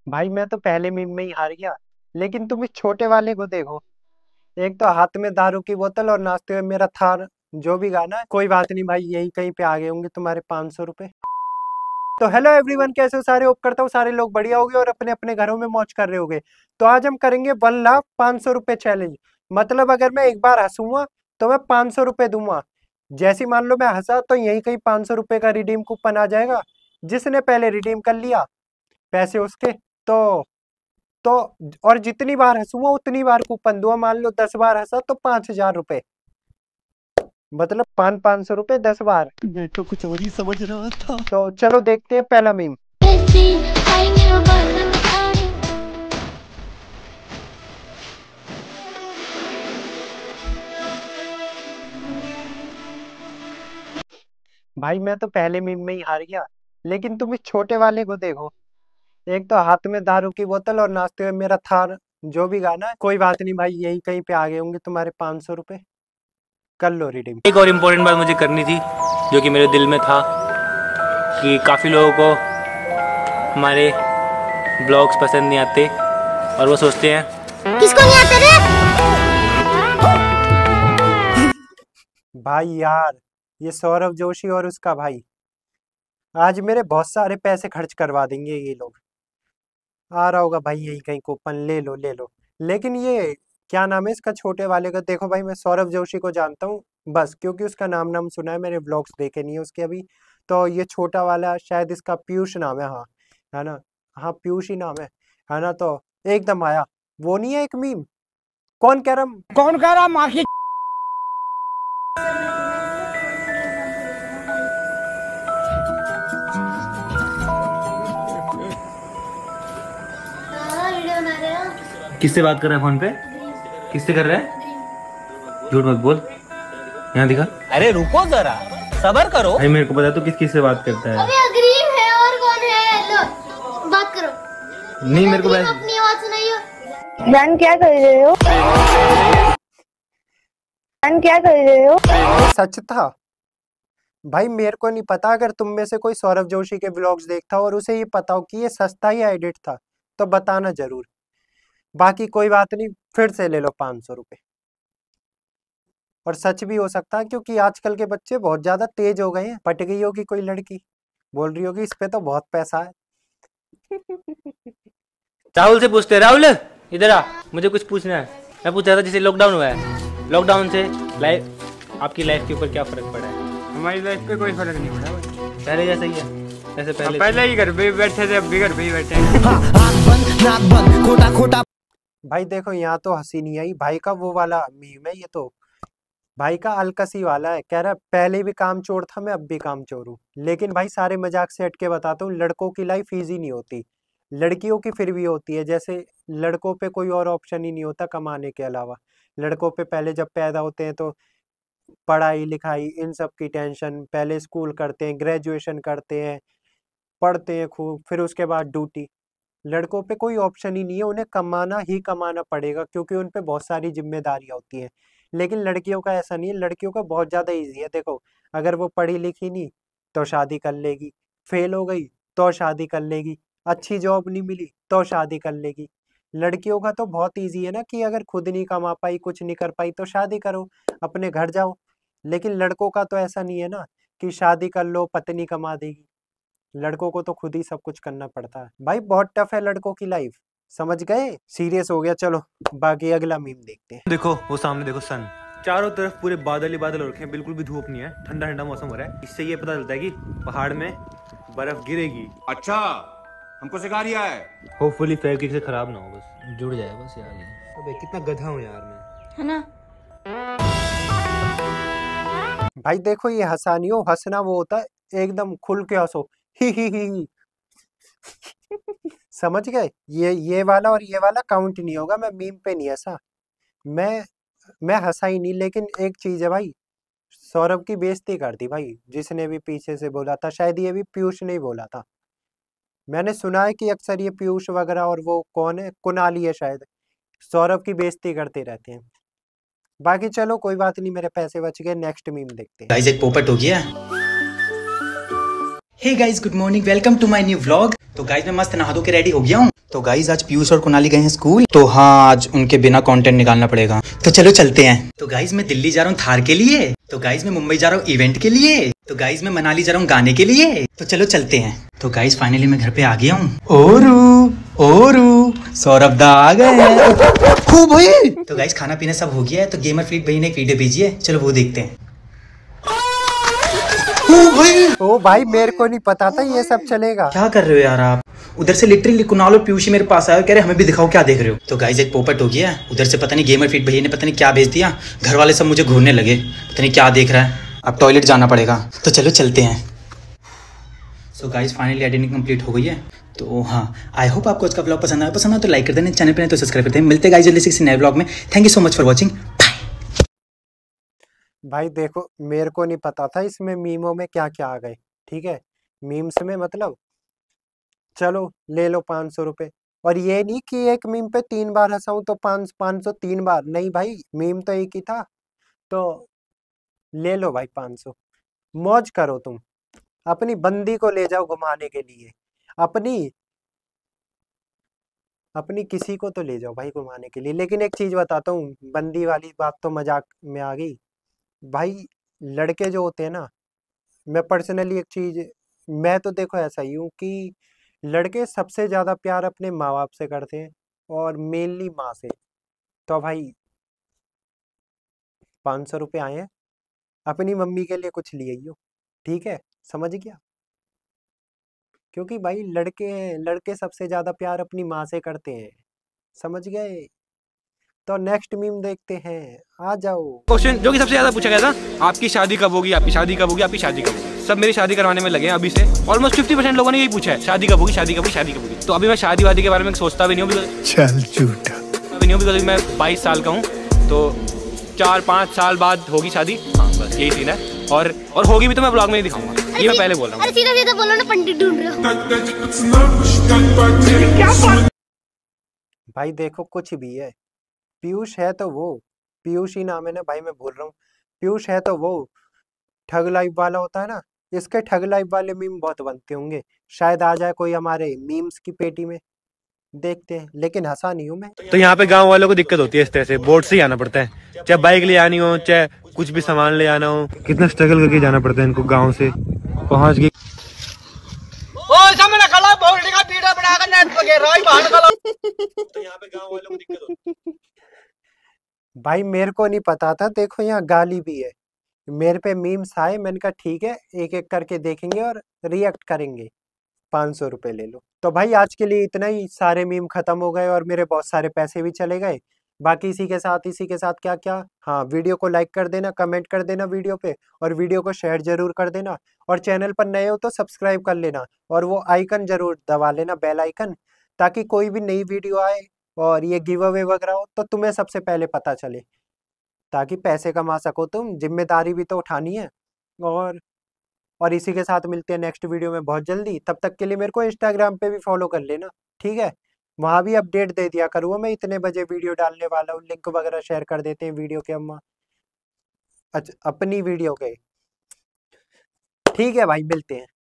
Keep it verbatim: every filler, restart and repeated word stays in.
भाई मैं तो पहले मीम में ही हार गया। लेकिन तुम इस छोटे वाले को देखो। एक तो हाथ में दारू की बोतल और नाचते हुए मेरा थार। जो भी गाना है कोई बात नहीं भाई, यही कहीं पे आ गए होंगे तुम्हारे पाँच सौ रुपए। तो हेलो एवरीवन, कैसे हो सारे? होप करता हूँ सारे लोग बढ़िया होंगे और अपने अपने घरों में मौज कर रहे होंगे। तो आज हम करेंगे वन लाख पाँच सौ रुपए चैलेंज। मतलब अगर मैं एक बार हंसूंगा तो मैं पाँच सौ रुपए दूंगा। जैसे मान लो मैं हंसा तो यही कहीं पाँच सौ रुपए का रिडीम कूपन आ जाएगा। जिसने पहले रिडीम कर लिया पैसे उसके। तो तो और जितनी बार हंसूंगा उतनी बार कूपन दूंगा। मान लो दस बार हंसा तो पांच हजार रुपए। मतलब पाँच पाँच सौ रुपए दस बार। मैं तो कुछ और ही समझ रहा था। तो चलो देखते हैं पहला मीम। भाई मैं तो पहले मीम में ही हार गया। लेकिन तुम इस छोटे वाले को देखो। एक तो हाथ में दारू की बोतल और नाचते हुए मेरा थार। जो भी गाना है कोई बात नहीं भाई, यही कहीं पे आ गए होंगे तुम्हारे पाँच सौ रुपए। कर लो रिडीम। एक और इम्पोर्टेंट बात मुझे करनी थी जो कि मेरे दिल में था कि काफ़ी लोगों को हमारे ब्लॉग्स पसंद नहीं आते और वो सोचते हैं किसको नहीं आते रे? भाई यार, ये सौरभ जोशी और उसका भाई आज मेरे बहुत सारे पैसे खर्च करवा देंगे ये लोग। आ रहा होगा भाई यही कहीं कूपन, ले लो ले लो। लेकिन ये क्या नाम है इसका छोटे वाले का? देखो भाई मैं सौरभ जोशी को जानता हूँ बस, क्योंकि उसका नाम नाम सुना है, मैंने व्लॉग्स देखे नहीं है उसके अभी। तो ये छोटा वाला शायद इसका पीयूष नाम है, हाँ है ना? हाँ पीयूष ही नाम है है ना? तो एकदम आया। वो नहीं है एक मीम, कौन कह रहा कौन कह रहा माँ की? वीडियो बना रहे हो? किससे बात कर रहा है फोन पे? किससे कर रहा है? झूठ मत बोल, यहाँ दिखा। अरे रुको जरा, सबर करो। भाई मेरे को पता तू किस किस से बात करता है। अबे अग्रीम है और कौन है? लो बात करो। नहीं मेरे को अग्रीम अपनी आवाज सुनाइयो। जान क्या कर रहे हो? जान क्या कर रहे हो? सच था भाई। मेरे को नहीं पता, अगर तुम में से कोई सौरभ जोशी के व्लॉग्स देखता हो और उसे ये पता हो कि ये सस्ता ही एडिट था तो बताना जरूर। बाकी कोई बात नहीं, फिर से ले लो पाँच सौ रुपए। और सच भी हो सकता है क्योंकि आजकल के बच्चे बहुत ज्यादा तेज हो गए हैं। पट गई होगी कोई लड़की, बोल रही होगी इस पे तो बहुत पैसा है। राहुल से पूछते हैं। राहुल इधर आ, मुझे कुछ पूछना है। मैं पूछ रहा था जैसे लॉकडाउन हुआ है, लॉकडाउन से लाइफ आपकी लाइफ के ऊपर क्या फर्क पड़ा है? हमारी लाइफ पे कोई फर्क नहीं पड़ा भाई। पहले जैसा ही है जैसे पहले पहले ही घर पे ही बैठे थे, अब भी घर पे ही बैठे हैं। खोटा खोटा। भाई देखो यहाँ तो हंसी नहीं आई। भाई का वो वाला मीम है ये तो। भाई का अलकसी वाला है, कह रहा है पहले भी काम चोर था मैं अब भी काम चोर हूँ। लेकिन भाई सारे मजाक से हट के बताता हूँ, लड़कों की लाइफ इजी नहीं होती, लड़कियों की फिर भी होती है। जैसे लड़कों पे कोई और ऑप्शन ही नहीं होता कमाने के अलावा। लड़कों पे पहले जब पैदा होते हैं तो पढ़ाई लिखाई इन सब की टेंशन, पहले स्कूल करते हैं, ग्रेजुएशन करते हैं, पढ़ते हैं खूब, फिर उसके बाद ड्यूटी। लड़कों पे कोई ऑप्शन ही नहीं है, उन्हें कमाना ही कमाना पड़ेगा क्योंकि उन पे बहुत सारी जिम्मेदारियां होती हैं। लेकिन लड़कियों का ऐसा नहीं है, लड़कियों का बहुत ज़्यादा ईजी है। देखो अगर वो पढ़ी लिखी नहीं तो शादी कर लेगी, फेल हो गई तो शादी कर लेगी, अच्छी जॉब नहीं मिली तो शादी कर लेगी। लड़कियों का तो बहुत ईजी है ना कि अगर खुद नहीं कमा पाई, कुछ नहीं कर पाई तो शादी करो, अपने घर जाओ। लेकिन लड़कों का तो ऐसा नहीं है ना कि शादी कर लो पत्नी कमा देगी। लड़कों को तो खुद ही सब कुछ करना पड़ता है भाई, बहुत टफ है लड़कों की लाइफ। समझ गए? सीरियस हो गया, चलो बाकी अगला मीम देखते हैं। देखो वो सामने देखो, सन चारों तरफ पूरे बादल ही बादल हो रखे हैं, बिल्कुल भी धूप नहीं है, ठंडा ठंडा मौसम हो रहा है। इससे ये पता चलता है कि पहाड़ में बर्फ गिरेगी। अच्छा, हमको सिखा रिया है। होपफुली फेविक्विक से खराब ना हो, बस जुड़ जाए बस यार। ये अबे कितना गधा हूँ यार मैं, है ना? भाई देखो ये हंसा नहीं हो, हंसना वो होता है एकदम खुल के हंसो, ही ही ही ही। समझ गए? ये ये वाला और ये वाला काउंट नहीं होगा। मैं मीम पे नहीं हंसा, मैं मैं हंसा ही नहीं। लेकिन एक चीज है भाई, सौरभ की बेइज्जती कर दी भाई जिसने भी पीछे से बोला था। शायद ये भी पीयूष ने ही बोला था। मैंने सुना है कि अक्सर ये पीयूष वगैरह और वो कौन है, कुणाली है शायद, सौरभ की बेइज्जती करते रहते हैं। बाकी चलो कोई बात नहीं, मेरे पैसे बच गए। नेक्स्ट मीम देखते हैं। गाइस एक पोपट हो गया। Hey guys, good morning, welcome to my new vlog. तो गाइस मैं मस्त नहा धो के रेडी हो गया हूँ। तो गाइस आज पीयूष और कुणाली गए हैं स्कूल, तो हाँ आज उनके बिना कंटेंट निकालना पड़ेगा। तो चलो चलते हैं। तो गाइस मैं दिल्ली जा रहा हूँ थार के लिए। तो गाइस मैं मुंबई जा रहा हूँ इवेंट के लिए। तो गाइस मैं मनाली जा रहा हूँ गाने के लिए। तो चलो चलते हैं। तो गाइस फाइनली मैं घर पे आ गया हूँ। ओरू ओरू सौरभ दा आ गए हैं। ओ भाई। तो गाइस खाना पीना सब हो गया है। तो गेमर फ्रीक भाई ने एक वीडियो भेजी है, चलो वो देखते हैं। ओ भाई, ओ भाई मेरे को नहीं पता था ये सब चलेगा। क्या कर रहे हो यार आप? उधर से लिटरली कुणाल और पीयूष मेरे पास आए, कह रहे हमें भी दिखाओ क्या देख रहे हो। तो गाइस एक पोपट हो गया। उधर से पता नहीं गेमर फिट भैया ने पता नहीं क्या भेज दिया। घर वाले सब मुझे घूरने लगे, पता नहीं क्या देख रहा है। अब टॉयलेट जाना पड़ेगा, तो चलो चलते हैं। So guys finally editing complete हो गई है। तो हाँ, आई होप आपको इसका ब्लॉग पसंद आया। पसंद आया तो लाइक कर देना, चैनल पर नहीं तो सब्सक्राइब करते हैं। मिलते हैं गाइस जल्दी से किसी नए ब्लॉग में। Thank you so much for watching. भाई देखो मेरे को नहीं पता था इसमें मीमों में क्या क्या आ गए। ठीक है, मीम्स में मतलब चलो ले लो पाँच सौ रुपये। और ये नहीं कि एक मीम पे तीन बार हंसाऊं तो पाँच पाँच सौ तीन बार नहीं भाई, मीम तो एक ही था, तो ले लो भाई पाँच सौ। मौज करो तुम, अपनी बंदी को ले जाओ घुमाने के लिए। अपनी अपनी किसी को तो ले जाओ भाई घुमाने के लिए। लेकिन एक चीज बताता हूँ, बंदी वाली बात तो मजाक में आ गई भाई। लड़के जो होते हैं ना, मैं पर्सनली एक चीज, मैं तो देखो ऐसा ही हूँ कि लड़के सबसे ज्यादा प्यार अपने माँ बाप से करते हैं और मेनली माँ से। तो भाई पाँच सौ रुपये आए हैं, अपनी मम्मी के लिए कुछ लिए हो, ठीक है, समझ गया? क्योंकि भाई लड़के लड़के सबसे ज्यादा प्यार अपनी माँ से करते हैं, समझ गए? तो नेक्स्ट मीम देखते हैं, आ जाओ। क्वेश्चन जो कि सबसे ज्यादा पूछा गया था, आपकी शादी कब होगी, आपकी शादी कब होगी, आपकी शादी कब होगी। सब मेरी शादी करवाने में लगे हैं अभी से। ऑलमोस्ट फिफ्टी परसेंट लोगों ने यही पूछा है, शादी कब होगी, शादी कब होगी, शादी कब होगी। तो अभी मैं शादी वादी के बारे में सोचता भी नहीं हूँ, चल झूठा अभी नहीं हूँ, बिकॉज मैं बाईस साल का हूँ। तो चार पाँच साल बाद होगी शादी। हाँ बस यही सीन है। और और होगी भी तो मैं ब्लॉग में नहीं दिखाऊंगा, ये मैं पहले बोल रहा हूँ। अरे सीधा सीधा बोलो ना, पंडित ढूंढ रहे हो। भाई देखो कुछ भी है, पीयूष है तो वो, पीयूष ही नाम है ना भाई, मैं बोल रहा हूँ पीयूष है तो वो ठग लाइव वाला होता है ना, इसके ठग लाइव वाले मीम बहुत बनते होंगे। शायद आ जाए कोई हमारे मीम्स की पेटी में, देखते हैं। लेकिन हंसा नहीं हूँ मैं। तो यहाँ पे गांव वालों को दिक्कत होती है इस तरह से, बोट से ही आना पड़ता है, चाहे बाइक ले आनी हो, चाहे कुछ भी सामान ले आना हो। कितना स्ट्रगल करके जाना पड़ता है इनको गांव से पहुँच के। तो यहाँ पे गांव वालों को दिक्कत होती है। भाई मेरे को नहीं पता था, देखो यहाँ गाली भी है। मेरे पे मीम्स आए, मैंने कहा ठीक है एक एक करके देखेंगे और रिएक्ट करेंगे। पाँच सौ रुपये ले लो। तो भाई आज के लिए इतना ही, सारे मीम खत्म हो गए और मेरे बहुत सारे पैसे भी चले गए। बाकी इसी के साथ इसी के साथ क्या क्या, हाँ वीडियो को लाइक कर देना, कमेंट कर देना वीडियो पे, और वीडियो को शेयर जरूर कर देना। और चैनल पर नए हो तो सब्सक्राइब कर लेना, और वो आइकन जरूर दबा लेना, बेल आइकन, ताकि कोई भी नई वीडियो आए और ये गिव अवे वगैरह हो तो तुम्हें सबसे पहले पता चले, ताकि पैसे कमा सको तुम। जिम्मेदारी भी तो उठानी है। और और इसी के साथ मिलते हैं नेक्स्ट वीडियो में बहुत जल्दी। तब तक के लिए मेरे को इंस्टाग्राम पे भी फॉलो कर लेना, ठीक है? वहाँ भी अपडेट दे दिया करूँगा मैं, इतने बजे वीडियो डालने वाला हूँ। लिंक वगैरह शेयर कर देते हैं वीडियो के हम, अच्छा अपनी वीडियो के। ठीक है भाई, मिलते हैं।